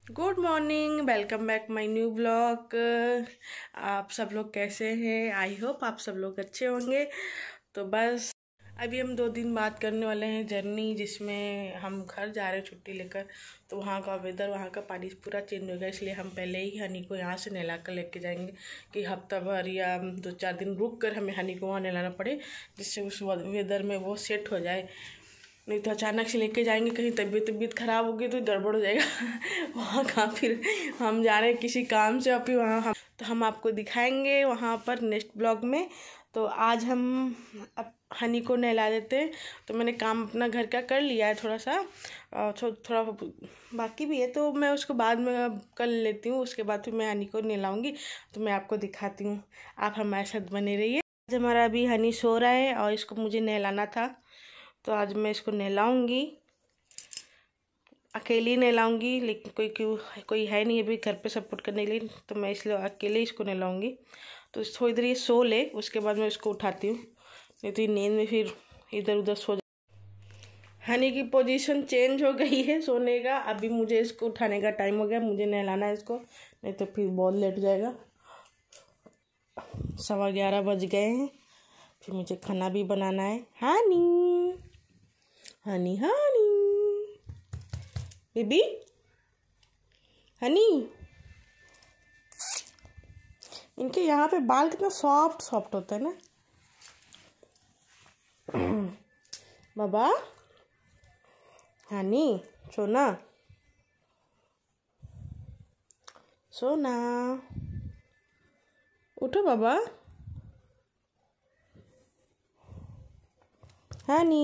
Good morning, welcome back my new blog. आप सब लोग कैसे हैं? आई होप आप सब लोग अच्छे होंगे। तो बस अभी हम 2 दिन बाद करने वाले हैं जर्नी, जिसमें हम घर जा रहे हैं छुट्टी लेकर। तो वहाँ का वेदर, वहाँ का पानी पूरा चेंज हो गया, इसलिए हम पहले ही हनी को यहाँ से नहला कर लेके जाएंगे कि हफ्ता भर या 2-4 दिन रुक कर हमें हनी को वहाँ नहलाना पड़े, जिससे उस वेदर में वो सेट हो जाए। नहीं तो अचानक से लेके जाएंगे कहीं, तबीयत खराब होगी तो गड़बड़ हो जाएगा। वहाँ का फिर हम जा रहे हैं किसी काम से, और फिर वहाँ हम आपको दिखाएंगे वहाँ पर नेक्स्ट ब्लॉग में। तो आज हम अब हनी को नहला देते हैं। तो मैंने काम अपना घर का कर लिया है थोड़ा सा, थोड़ा बाकी भी है, तो मैं उसको बाद में कर लेती हूँ। उसके बाद फिर मैं हनी को नहलाऊँगी, तो मैं आपको दिखाती हूँ। आप हमारे साथ बने रहिए। आज हमारा अभी हनी सो रहा है और इसको मुझे नहलाना था, तो आज मैं इसको नहलाऊंगी, अकेली नहलाऊंगी। लेकिन कोई है नहीं अभी घर पे सपोर्ट करने के लिए, तो मैं इसलिए अकेले इसको नहलाऊंगी। तो थोड़ी देर ये सो ले, उसके बाद मैं इसको उठाती हूँ, नहीं तो ये नींद में फिर इधर उधर सो जाए। हनी की पोजीशन चेंज हो गई है सोने का। अभी मुझे इसको उठाने का टाइम हो गया, मुझे नहलाना है इसको, नहीं तो फिर बहुत लेट हो जाएगा। 11:15 बज गए हैं, फिर मुझे खाना भी बनाना है। Honey honey honey baby honey, इनके यहाँ पे बाल कितना सॉफ्ट सॉफ्ट होता है ना। बाबा हनी, सोना सोना, उठो बाबा। हनी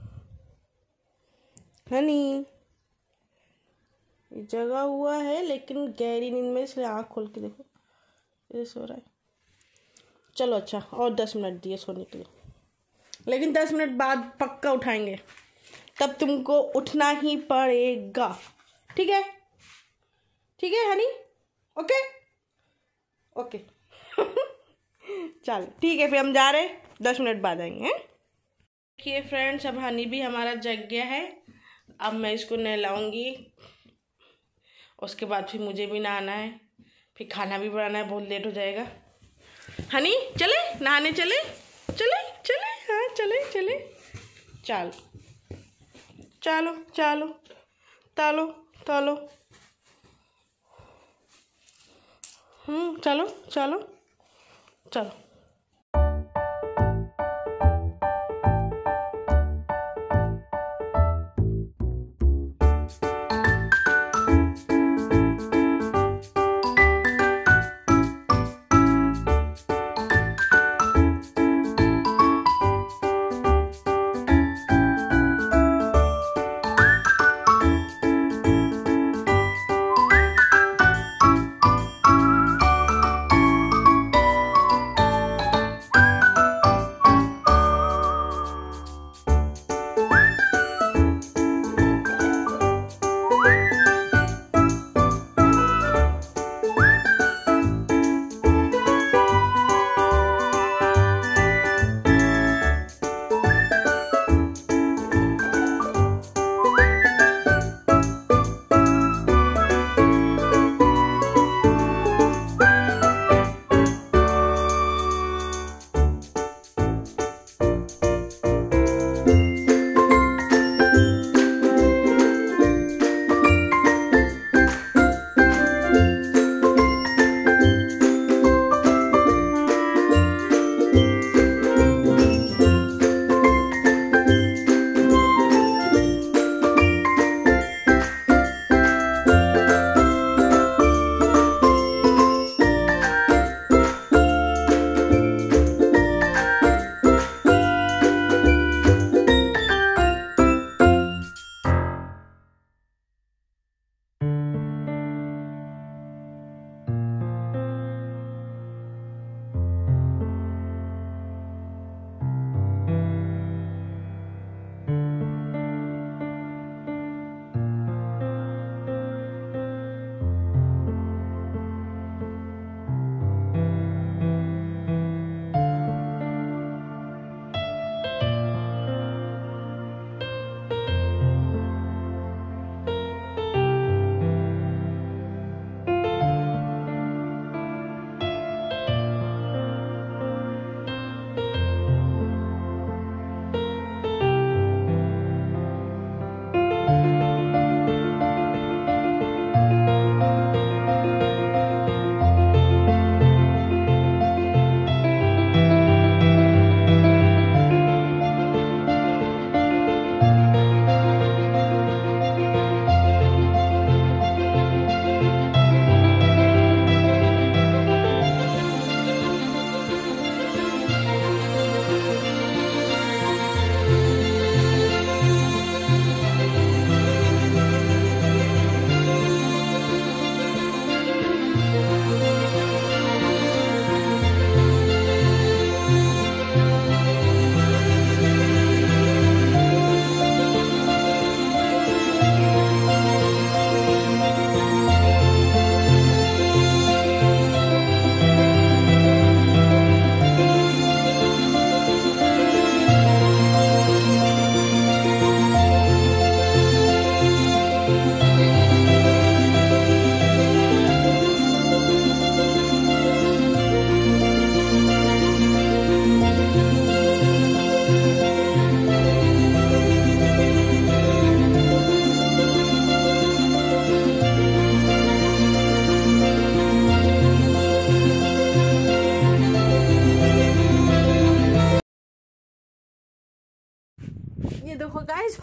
हनी, जगा हुआ है लेकिन गहरी नींद में, इसलिए आँख खोल के देखो, ये सो रहा है। चलो अच्छा, और 10 मिनट दिए सोने के लिए, लेकिन 10 मिनट बाद पक्का उठाएंगे, तब तुमको उठना ही पड़ेगा। ठीक है? ठीक है हनी? Okay okay. चल ठीक है, फिर हम जा रहे, 10 मिनट बाद आएंगे। देखिए फ्रेंड्स, अब हनी भी हमारा जग गया है। अब मैं इसको नहलाऊंगी, उसके बाद फिर मुझे भी नहाना है, फिर खाना भी बनाना है, बहुत लेट हो जाएगा। हनी चले नहाने, चले चले चले, हाँ चले चले, चलो चलो चलो, तालो तालो, चलो चलो चलो।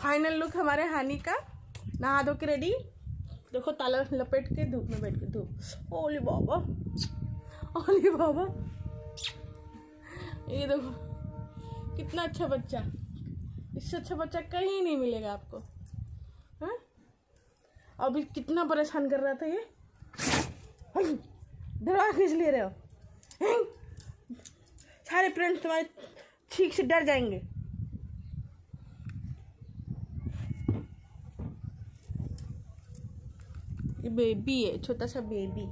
फाइनल लुक हमारे हानी का, नहा धो के रेडी। देखो ताला लपेट के धूप में बैठ के, धूप। ओली बाबा, ओली बाबा, ये देखो कितना अच्छा बच्चा, इससे अच्छा बच्चा कहीं नहीं मिलेगा आपको। हाँ, अभी कितना परेशान कर रहा था ये, डरा खींच ले रहे हो, सारे फ्रेंड्स तुम्हारे ठीक से डर जाएंगे। ये बेबी है, छोटा सा बेबी।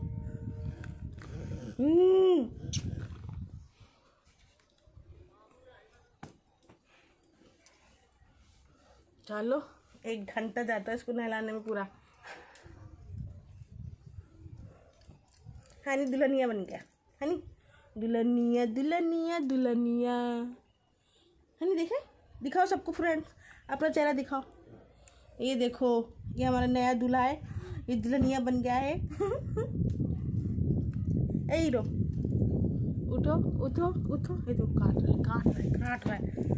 चलो 1 घंटा जाता है इसको नहलाने में पूरा। हनी दुल्हनिया बन गया, हनी दुल्हनिया दुल्हनिया दुल्हनिया। हनी देखे, दिखाओ सबको फ्रेंड्स, अपना चेहरा दिखाओ। ये देखो, ये हमारा नया दूल्हा है, ये दुल्हनिया बन गया है। ए रो, उठो उठो उठो, ये तो काट रहा है काट रहा है काट रहा है।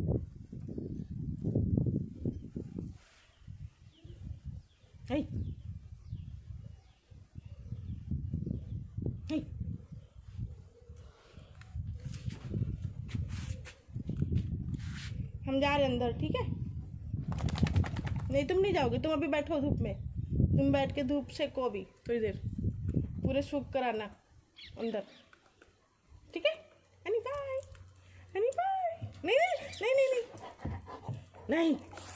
Hey. Hey. हम जा रहे हैं अंदर, ठीक है? नहीं तुम नहीं जाओगे, तुम अभी बैठो धूप में, तुम बैठ के धूप सेको अभी थोड़ी देर, पूरे सूख कर आना अंदर, ठीक है? Honey bye, honey bye. नहीं नहीं नहीं नहीं नहीं, नहीं।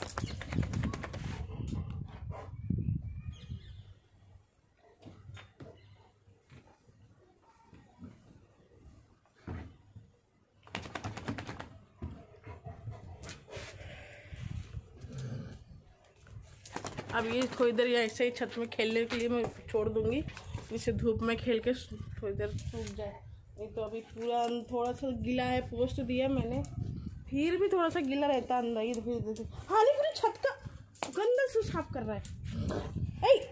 अब ये थोड़ी देर ऐसे ही छत में खेलने के लिए मैं छोड़ दूंगी, इसे धूप में खेल के थोड़ी देर सूख जाए। नहीं तो अभी पूरा थोड़ा सा गीला है, पोस्ट दिया मैंने, फिर भी थोड़ा सा गीला रहता अंदर। ये देखो, हाँ नहीं, पूरी छत का गंदा से साफ कर रहा है। ऐ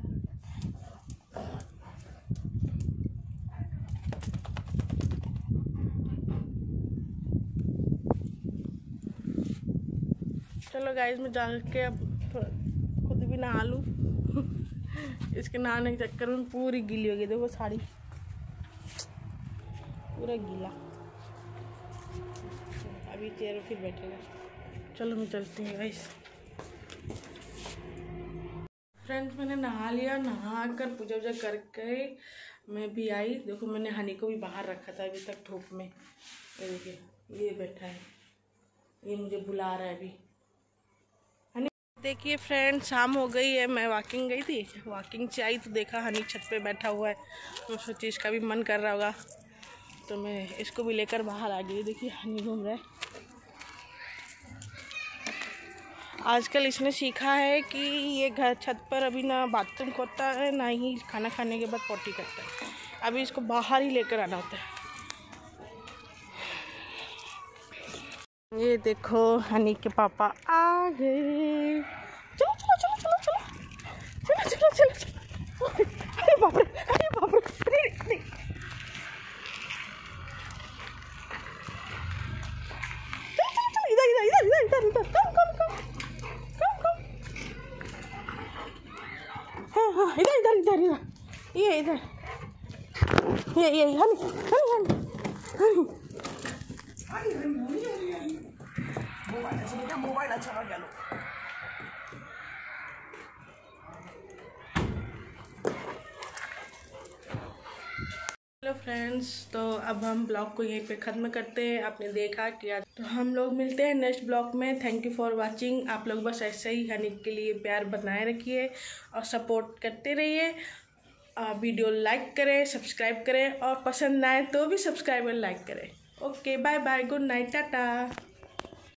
चलो गाइस, मैं जाके अब खुद भी नहा लूँ। इसके नहाने के चक्कर में पूरी गीली हो गई, देखो साड़ी पूरा गीला। अभी चेयर फिर बैठेगा। चलो मैं चलती हूँ गाइस। फ्रेंड्स, मैंने नहा लिया, नहा कर पूजा वूजा करके मैं भी आई। देखो मैंने हनी को भी बाहर रखा था अभी तक धूप में। ये देखिए, ये बैठा है, ये मुझे बुला रहा है अभी। देखिए फ्रेंड्स, शाम हो गई है, मैं वॉकिंग गई थी, वॉकिंग से आई तो देखा हनी छत पे बैठा हुआ है, तो सोची इसका भी मन कर रहा होगा, तो मैं इसको भी लेकर बाहर आ गई। देखिए हनी घूम रहा है। आजकल इसने सीखा है कि ये घर छत पर अभी ना बाथरूम खोदता है, ना ही खाना खाने के बाद पोटी करता है। अभी इसको बाहर ही लेकर आना होता है। ये देखो हनी के पापा आ गए। चलो चलो चलो चलो चलो चलो चलो चलो। अरे बाप रे, अरे बाप रे, अरे चलो चलो चलो, इधर इधर इधर इधर इधर इधर, कम कम कम कम कम। हाँ हाँ, इधर इधर इधर इधर, ये इधर, ये honey honey honey honey. Mobile अच्छा लगा लो। हेलो फ्रेंड्स, तो अब हम ब्लॉग को यहीं पे ख़त्म करते हैं। आपने देखा कि तो हम लोग मिलते हैं नेक्स्ट ब्लॉग में। Thank you for watching. आप लोग बस ऐसे ही हनी के लिए प्यार बनाए रखिए और सपोर्ट करते रहिए। वीडियो लाइक करें, सब्सक्राइब करें और पसंद आए तो भी सब्सक्राइब और लाइक करें। Okay, bye bye, good night, Tata.